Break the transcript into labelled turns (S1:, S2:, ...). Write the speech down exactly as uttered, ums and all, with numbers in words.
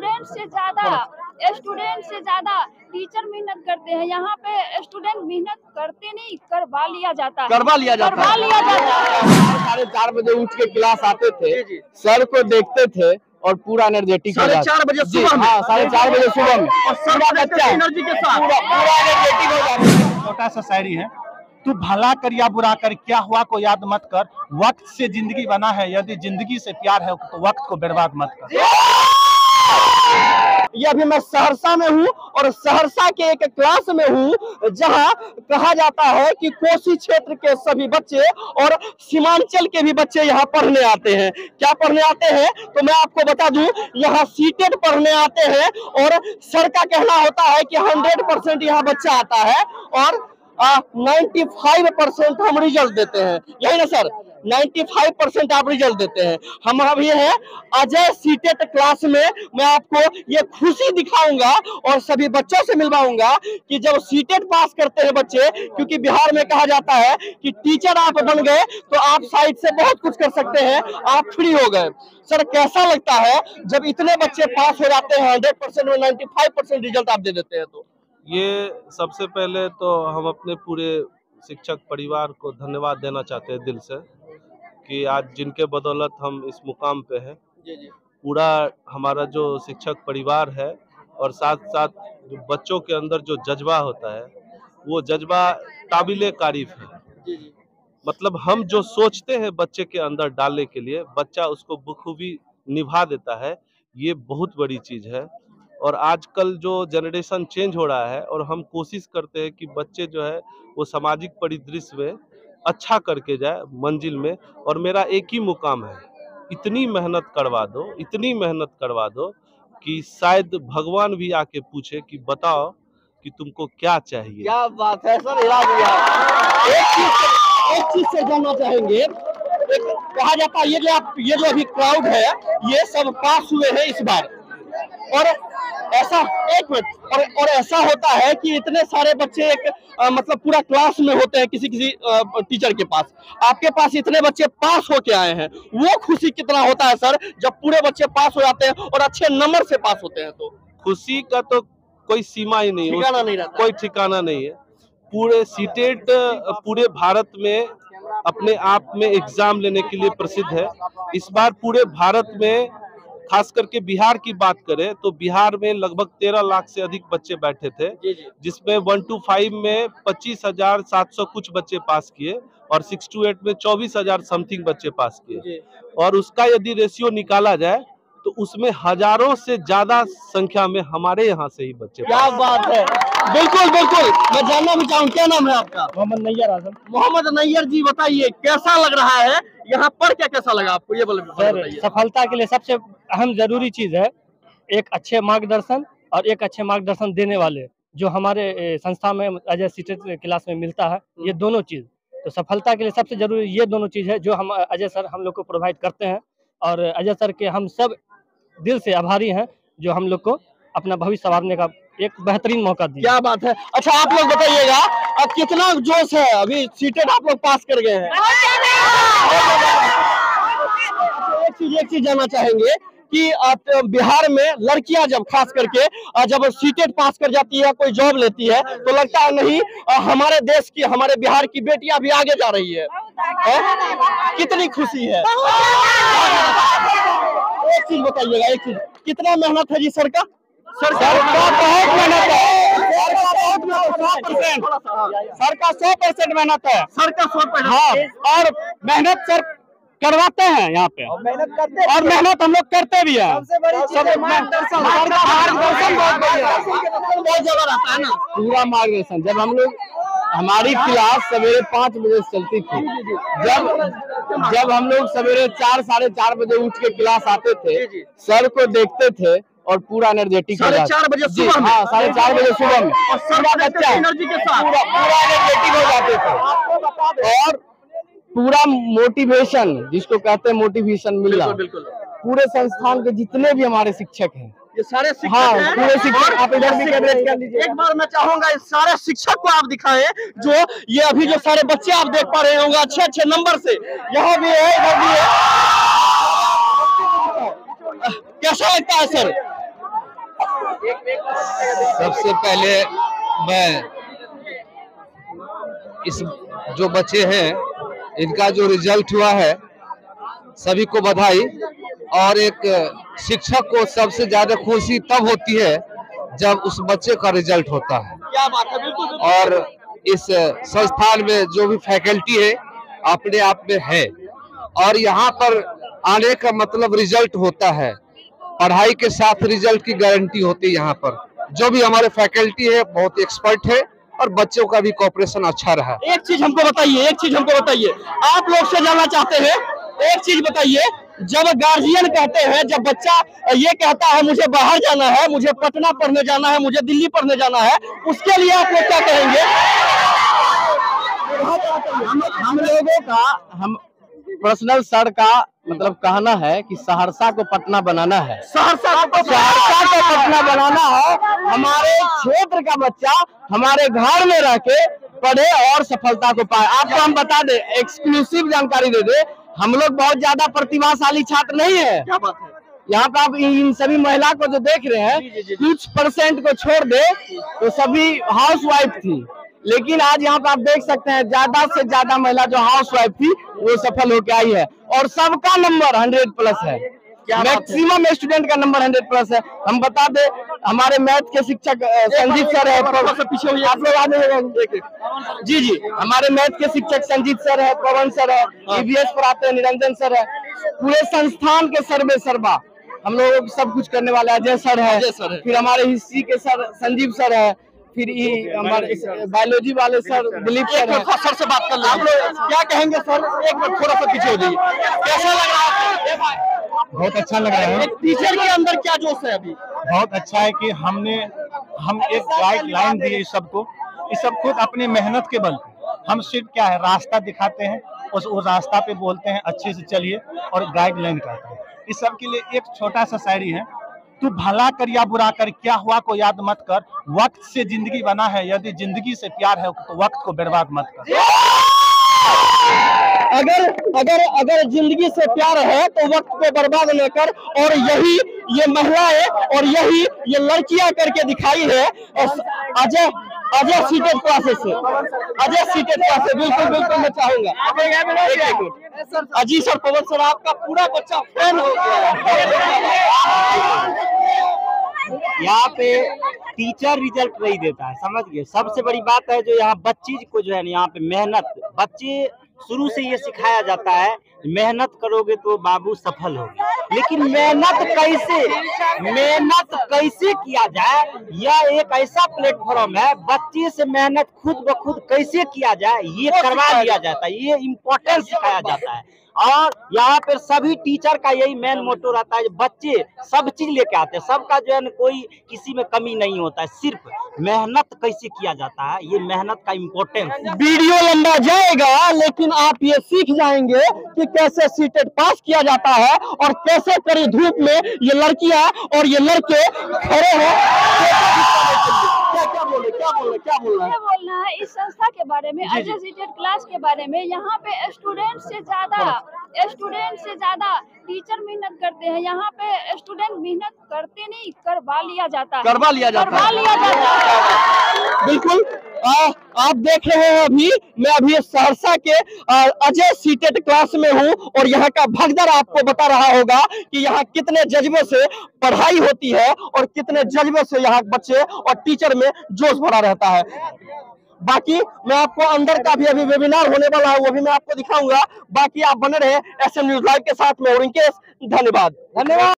S1: Student से ज्यादा student से ज्यादा टीचर मेहनत करते हैं। यहाँ पे स्टूडेंट मेहनत करते नहीं, करवा लिया जाता है
S2: करवा लिया जाता
S1: करवा लिया जाता
S2: है। साढ़े चार बजे उठ के क्लास आते थे, सर को देखते थे और पूरा एनर्जेटिक
S3: साढ़े चार बजे सुबह में,
S2: हाँ साढ़े चार बजे सुबह में
S3: और सर बच्चा एनर्जी के साथ
S2: पूरा पूरा एनर्जेटिक हो जाता है।
S4: छोटा सा शायरी है, तू भला कर या बुरा कर, क्या हुआ को याद मत कर, वक्त से जिंदगी बना है, यदि जिंदगी से प्यार है तो वक्त को बर्बाद मत कर।
S2: ये अभी मैं सहरसा में हूँ और सहरसा के एक क्लास में हूँ जहाँ कहा जाता है कि कोसी क्षेत्र के सभी बच्चे और सीमांचल के भी बच्चे यहाँ पढ़ने आते हैं। क्या पढ़ने आते हैं तो मैं आपको बता दूं, यहाँ सीटेट पढ़ने आते हैं और सर का कहना होता है कि हंड्रेड परसेंट यहाँ बच्चा आता है और नाइन्टी फाइव परसेंट हम रिजल्ट देते हैं। यही ना सर, नाइन्टी फाइव परसेंट आप रिजल्ट देते हैं। हम अभी हैं अजय सीटेट क्लास में। मैं आपको ये खुशी दिखाऊंगा और सभी बच्चों से मिलवाऊंगा कि जब सीटेट पास करते हैं बच्चे, क्योंकि बिहार में कहा जाता है कि टीचर आप बन गए तो आप साइड से बहुत कुछ कर सकते हैं, आप फ्री हो गए। सर कैसा लगता है जब इतने बच्चे पास हो जाते हैं, हंड्रेड परसेंट में नाइन्टी फाइव परसेंट रिजल्ट आप दे देते हैं? तो
S5: ये सबसे पहले तो हम अपने पूरे शिक्षक परिवार को धन्यवाद देना चाहते हैं दिल से कि आज जिनके बदौलत हम इस मुकाम पे हैं। पूरा हमारा जो शिक्षक परिवार है और साथ साथ जो बच्चों के अंदर जो जज्बा होता है वो जज्बा काबिले तारीफ है। मतलब हम जो सोचते हैं बच्चे के अंदर डालने के लिए, बच्चा उसको बखूबी निभा देता है। ये बहुत बड़ी चीज़ है और आजकल जो जनरेशन चेंज हो रहा है और हम कोशिश करते हैं कि बच्चे जो है वो सामाजिक परिदृश्य में अच्छा करके जाए मंजिल में। और मेरा एक ही मुकाम है, इतनी मेहनत करवा दो, इतनी मेहनत करवा दो कि शायद भगवान भी आके पूछे कि बताओ कि तुमको क्या चाहिए।
S2: क्या बात है सर, एक चीज एक चीज से जानना चाहेंगे। एक कहा जाता है ये जो आप ये जो अभी क्राउड है ये सब पास हुए हैं इस बार, और ऐसा एक मिनट और, और ऐसा होता है कि इतने सारे बच्चे एक आ, मतलब पूरा क्लास में होते हैं किसी किसी आ, टीचर के पास। आपके पास इतने बच्चे पास होके आए हैं, वो खुशी कितना होता है सर जब पूरे बच्चे पास हो जाते हैं और अच्छे नंबर से पास होते हैं? तो
S5: खुशी का तो कोई सीमा ही नहीं,
S2: ठिकाना नहीं रहता,
S5: कोई ठिकाना नहीं है। पूरे सीटेट पूरे भारत में अपने आप में एग्जाम लेने के लिए प्रसिद्ध है। इस बार पूरे भारत में खास करके बिहार की बात करें तो बिहार में लगभग तेरह लाख से अधिक बच्चे बैठे थे, जिसमें वन टू फाइव में पच्चीस हजार सात सौ कुछ बच्चे पास किए और सिक्स टू एट में चौबीस हजार समथिंग बच्चे पास किए। और उसका यदि रेशियो निकाला जाए तो उसमें हजारों से ज्यादा संख्या में हमारे यहाँ से ही बच्चे।
S2: क्या बात है, बिल्कुल बिल्कुल। मैं जानना भी चाहूँ, क्या नाम है आपका?
S4: मोहम्मद नैयर आजम।
S2: मोहम्मद नैयर जी, बताइए कैसा लग रहा है यहाँ पर, क्या कैसा लगा आपको? ये बोलिए।
S6: सफलता के लिए सबसे अहम जरूरी चीज है एक अच्छे मार्गदर्शन और एक अच्छे मार्गदर्शन देने वाले, जो हमारे संस्था में अजय सीटेट क्लास में मिलता है। ये दोनों चीज तो सफलता के लिए सबसे जरूरी ये दोनों चीज है जो हम अजय सर हम लोग को प्रोवाइड करते हैं। और अजय सर के हम सब दिल से आभारी हैं जो हम लोग को अपना भविष्य संवारने का एक बेहतरीन मौका दिया।
S2: क्या बात है। अच्छा आप लोग बताइएगा अब कितना जोश है, अभी सीटेट आप लोग पास कर गए हैं। एक चीज एक चीज जानना चाहेंगे कि बिहार में लड़कियां जब खास करके जब सीटेट पास कर जाती है, कोई जॉब लेती है तो लगता है नहीं हमारे देश की, हमारे बिहार की बेटियां भी आगे जा रही है, है? कितनी खुशी है। एक चीज बताइएगा, एक चीज, कितना मेहनत है जी सर का? सर का बहुत मेहनत है, सर का बहुत सौ परसेंट सर का सौ परसेंट मेहनत है, सर का सौ परसेंट। हाँ, और मेहनत सर करवाते हैं यहाँ पे, मेहनत करते और मेहनत हम लोग करते भी हैं। सबसे बड़ी चीज है मार्गदर्शन, मार्गदर्शन बहुत जगह रहता है ना, पूरा मार्गदर्शन। जब हम लोग हमारी क्लास सवेरे पाँच बजे से चलती थी, जब जब हम लोग सवेरे चार साढ़े चार बजे उठ के क्लास आते थे, सर को देखते थे और पूरा एनर्जेटिक
S3: साढ़े चार बजे सुबह में,
S2: हाँ साढ़े चार बजे सुबह में,
S3: और सर बच्चा एनर्जी के साथ
S2: पूरा पूरा एनर्जेटिक हो जाते थे और पूरा मोटिवेशन, जिसको कहते हैं मोटिवेशन मिलना। पूरे संस्थान के जितने भी हमारे शिक्षक हैं,
S3: ये सारे शिक्षक
S2: हाँ,
S3: हैं।
S2: पूरे शिक्षक आप इधर भी कैबिनेट कर लीजिए।
S3: एक बार मैं चाहूंगा इस सारे शिक्षक को आप दिखाएं, जो
S2: ये अभी जो सारे बच्चे आप देख पा रहे होंगे अच्छे अच्छे नंबर से, यहाँ भी है इधर भी है। कैसा लगता है सर?
S7: सबसे पहले मैं इस जो बच्चे हैं इनका जो रिजल्ट हुआ है सभी को बधाई। और एक शिक्षक को सबसे ज्यादा खुशी तब होती है जब उस बच्चे का रिजल्ट होता है।
S3: क्या बात है, बिल्कुल बिल्कुल।
S7: और इस संस्थान में जो भी फैकल्टी है अपने आप में है और यहाँ पर आने का मतलब रिजल्ट होता है। पढ़ाई के साथ रिजल्ट की गारंटी होती है। यहाँ पर जो भी हमारे फैकल्टी है बहुत एक्सपर्ट है और बच्चों का भी कोऑपरेशन अच्छा रहा।
S3: एक चीज हमको बताइए, एक चीज हमको बताइए, आप लोग से जानना चाहते हैं, एक चीज बताइए, जब गार्जियन कहते हैं, जब बच्चा ये कहता है मुझे बाहर जाना है, मुझे पटना पढ़ने जाना है, मुझे दिल्ली पढ़ने जाना है, उसके लिए आप लोग क्या कहेंगे?
S2: हम, हम लोगों का हम पर्सनल सर का मतलब कहना है कि सहरसा को पटना बनाना है।
S3: सहरसा को
S2: सहरसा को पटना बनाना है। हमारे क्षेत्र का बच्चा हमारे घर में रह के पढ़े और सफलता को पाए। आपको हम बता दें, एक्सक्लूसिव जानकारी दे दे, हम लोग बहुत ज्यादा प्रतिभाशाली छात्र नहीं है।
S3: क्या बात है?
S2: यहाँ पे आप इन सभी महिला को जो देख रहे हैं, कुछ परसेंट को छोड़ दे तो सभी हाउस वाइफ थी, लेकिन आज यहाँ पे आप देख सकते हैं ज्यादा से ज्यादा महिला जो हाउस वाइफ थी वो सफल होकर आई है और सबका नंबर हंड्रेड प्लस है। मैक्सिमम स्टूडेंट का नंबर हंड्रेड प्लस है। हम बता दे, हमारे मैथ के शिक्षक संजीत सर है, पीछे आप लोग आने जी जी हमारे मैथ के शिक्षक संजीत सर है, पवन सर है, ईवीएस पढ़ाते हैं निरंजन सर है, पूरे संस्थान के सर्वे सर्वा हम लोग सब कुछ करने वाले अजय सर है, फिर हमारे हिस्ट्री के सर संजीव सर है, फिर ये हमारे बायोलॉजी वाले सर दिलीप सर है।
S3: सर से बात कर ले, आप लोग क्या कहेंगे सर? एक बार थोड़ा सा पीछे हो जाइए, कैसा लग रहा है?
S4: बहुत अच्छा लग रहा है।
S3: टीचर के अंदर क्या जोश है अभी?
S4: बहुत अच्छा है कि हमने हम एक गाइडलाइन दी है सबको, ये सब खुद अपनी मेहनत के बल पे। हम सिर्फ क्या है रास्ता दिखाते हैं, उस वो रास्ता पे बोलते हैं अच्छे से चलिए और गाइडलाइन करते हैं। इस सब के लिए एक छोटा सा शायरी है, तू भला कर या बुरा कर क्या हुआ को याद मत कर, वक्त से जिंदगी बना है यदि जिंदगी से प्यार है तो वक्त को बर्बाद मत कर।
S2: अगर अगर अगर जिंदगी से प्यार है तो वक्त को बर्बाद न कर, और यही ये महिलाएं और यही ये लड़कियां करके दिखाई है। अजय अजय सीटेड क्लासेस से अजय सीटेड क्लासेस बिल्कुल बिल्कुल मैं चाहूंगा अजी सर, पवन सर, आपका पूरा बच्चा फैन हो गया।
S8: यहाँ पे टीचर रिजल्ट नहीं देता है, समझ गए। सबसे बड़ी बात है जो यहाँ बच्ची को जो है ना, यहाँ पे मेहनत, बच्चे शुरू से ये सिखाया जाता है मेहनत करोगे तो बाबू सफल होगे, लेकिन मेहनत कैसे मेहनत कैसे किया जाए, यह एक ऐसा प्लेटफॉर्म है, बच्चे से मेहनत खुद ब खुद कैसे किया जाए ये करवा दिया जाता है, ये इम्पोर्टेंस सिखाया जाता है। और यहाँ पर सभी टीचर का यही मेन मोटो रहता है, बच्चे सब चीज लेके आते हैं, सबका जो है ना कोई किसी में कमी नहीं होता है, सिर्फ मेहनत कैसे किया जाता है, ये मेहनत का इम्पोर्टेंस।
S2: वीडियो लंबा जाएगा लेकिन आप ये सीख जाएंगे कि कैसे सीटेट पास किया जाता है और कैसे कड़ी धूप में ये लड़कियां और ये लड़के खड़े हैं। क्या क्या बोले क्या बोले क्या बोलना है?
S1: बोलना है इस संस्था के बारे में, अजय सीटेड क्लास के बारे में। यहाँ पे स्टूडेंट से ज्यादा स्टूडेंट से ज्यादा टीचर मेहनत करते हैं। यहाँ पे स्टूडेंट मेहनत करते नहीं, करवा लिया जाता है
S3: करवा लिया जाता
S1: करवा
S3: है
S1: लिया जाता है।
S2: बिल्कुल। आ, आप देख रहे हैं अभी मैं अभी सहरसा के आ, अजय सीटेड क्लास में हूं और यहाँ का भगदड़ आपको बता रहा होगा कि यहाँ कितने जज्बे से पढ़ाई होती है और कितने जज्बे से यहाँ बच्चे और टीचर में जोश भरा रहता है। बाकी मैं आपको अंदर का भी अभी वेबिनार होने वाला है, वो भी मैं आपको दिखाऊंगा। बाकी आप बने रहे एस एम न्यूज लाइव के साथ में। और इनके धन्यवाद धन्यवाद।